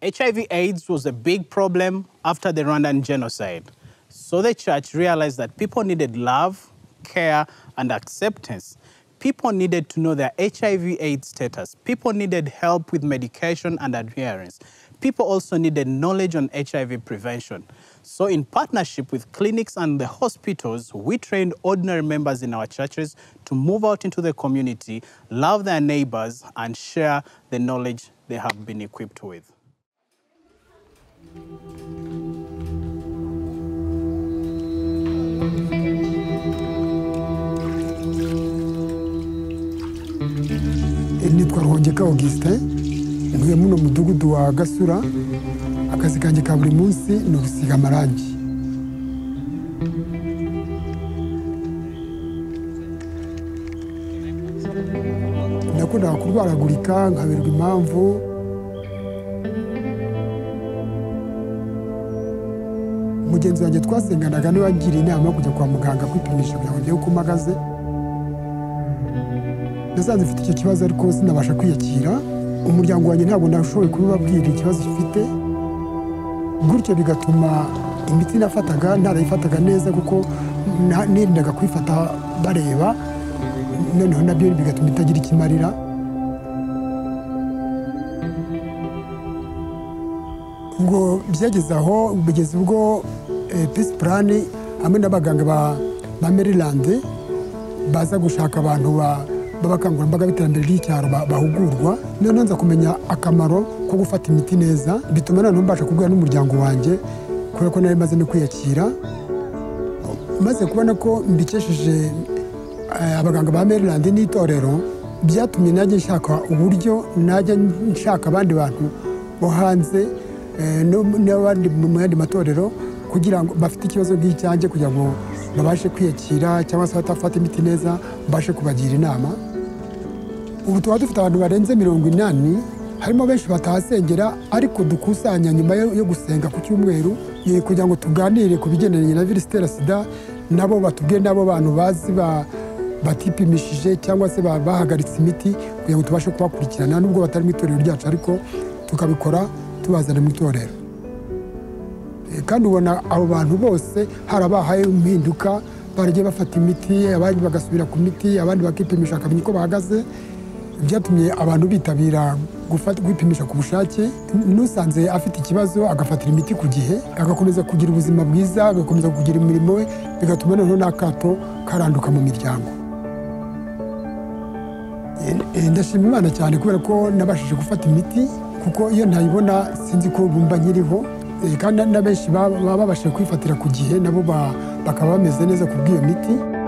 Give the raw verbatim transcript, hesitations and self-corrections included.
H I V AIDS was a big problem after the Rwandan genocide. So the church realized that people needed love, care, and acceptance. People needed to know their H I V AIDS status. People needed help with medication and adherence. People also needed knowledge on H I V prevention. So in partnership with clinics and the hospitals, we trained ordinary members in our churches to move out into the community, love their neighbors, and share the knowledge they have been equipped with. Nitwa Rwongeka Augustin, ntuye muno mudugudu wa Gasura. Akazi kanjye ka buri munsi ni ugusiga amarangi. Ndakunda kurwaragurika nkaberwa impamvu. Mugenzi wanjye twasenganaga niwe wangiriye inama yo kujya kwa muganga kwipimisha kugira ngo ndebe uko mpagaze. Nasanze mfite icyo kibazo ariko sinabasha kwiyakira. Umuryango wanjye ntabwo nashoboye kubibabwira ikibazo gifite. Gutyo bigatuma imiti nafataga ntarayifataga neza kuko nirindaga kwifata bareba. Noneho nabyo bigatuma itagira ikimarira. Ngo byageze aho bigeze ubwo Peace Plan hamwe n'abaganga ba Maryland baza gushaka abantu ba babakangurambaga b'iterambere ry'icyaro bahugurwa. Noneho nza kumenya akamaro ko gufata imiti neza, bituma noneho mbasha kubwira n'umuryango wanjye kubera ko nari maze no kwiyakira. Maze kubona ko mbikesheje abaganga ba Maryland n'itorero, byatumye najye nshaka uburyo najya nshaka abandi bantu bo hanze n'abandi mu yandi matorero kugira ngo bafite ikibazo nk'icyanjye kugira ngo babashe kwiyakira cyangwa se batafata imiti neza mbashe kubagira inama. Ubu tuba dufite abantu barenze mirongo inani, harimo benshi batahasengera ariko dukusanya nyuma yo gusenga ku cyumweru kugira ngo tuganire ku bigendanye na virusi itera sida. Nabo batubwiye nabo bantu bazi batipimishije cyangwa se bahagaritse imiti kugira ngo tubashe kubakurikirana nubwo batari mu itorero ryacu ariko tukabikora tubazana mu itorero. Kandi ubona abo bantu bose harabahaye impinduka, baragiye bafata imiti, abandi bagasubira ku miti, abandi bakipimisha akamenya uko bahagaze. Byatumye abantu bitabira kwipimisha ku bushake. Nusanze afite ikibazo agafatira imiti ku gihe, agakomeza kugira ubuzima bwiza, agakomeza kugira imirimo we, bigatuma noneho n'akato karanduka mu miryango. Ndashima Imana cyane kubera ko nabashije gufata imiti, kuko iyo ntayibona sinzi ko bumva nkiriho. Kandi na benshi baba babashije kwifatira ku gihe nabo bakaba bameze neza ku bw'iyo miti.